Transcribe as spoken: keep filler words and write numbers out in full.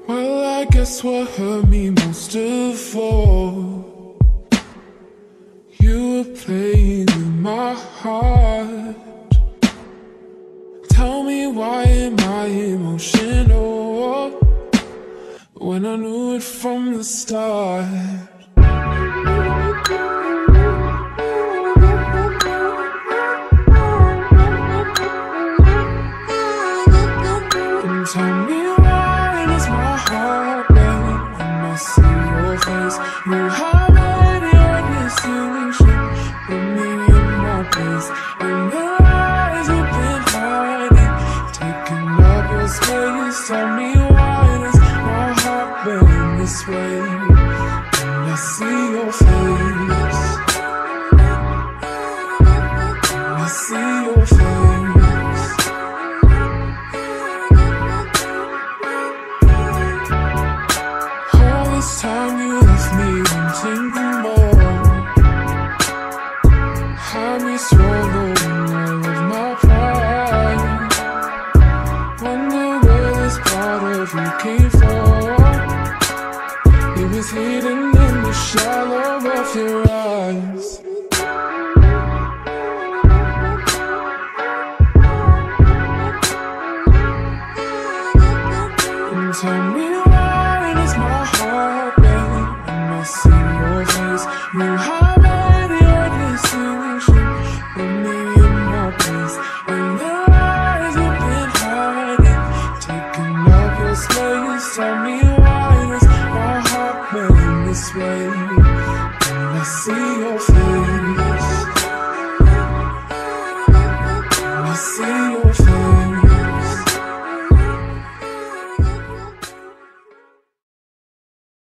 Well, I guess what hurt me most of all, you were playing with my heart. Tell me, why am I emotional when I knew it from the start? And tell me, why does my heart break when I see your face? You have any intuition, put me in my place. And the lies you've been hiding, taking up your space. Tell me, why does my heart burn this way when I see your face? When I see your face. This time you left me wanting more, had me swallowing all of my pride. Wonder where this part of you came from. It was hidden in the shallow of your eyes. And tell me,